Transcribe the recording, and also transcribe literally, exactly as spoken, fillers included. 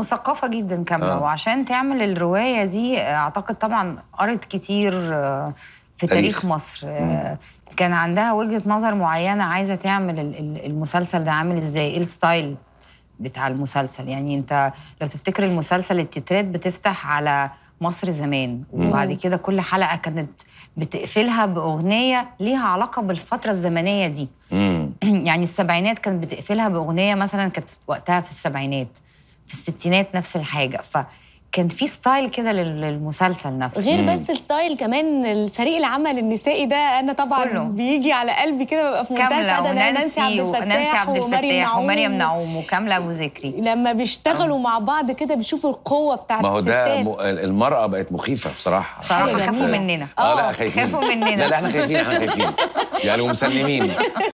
مثقفه جدا كامله. آه. وعشان تعمل الروايه دي اعتقد طبعا قرت كتير في تاريخ, تاريخ مصر. مم. كان عندها وجهه نظر معينه عايزه تعمل المسلسل ده عامل ازاي، ايه الستايل بتاع المسلسل. يعني انت لو تفتكر المسلسل التترات بتفتح على مصر زمان، وبعد كده كل حلقه كانت بتقفلها باغنيه ليها علاقه بالفتره الزمنيه دي. يعني السبعينات كانت بتقفلها باغنيه مثلا كانت وقتها في السبعينات، في الستينات نفس الحاجه. فكان في ستايل كده للمسلسل نفسه. غير بس الستايل، كمان الفريق العمل النسائي ده انا طبعا كله. بيجي على قلبي كده، ببقى في منتهى السعاده. نانسي عبد الفتاح ومريم نعوم ومريم نعوم وكامله ابو ذكري لما بيشتغلوا أوه. مع بعض كده بيشوفوا القوه بتاعت الستات. ما هو ده المراه بقت مخيفه بصراحه. بصراحه خافوا مننا. اه لا خايفين. خافوا مننا. لا لا احنا خايفين، احنا خايفين يعني ومسننين.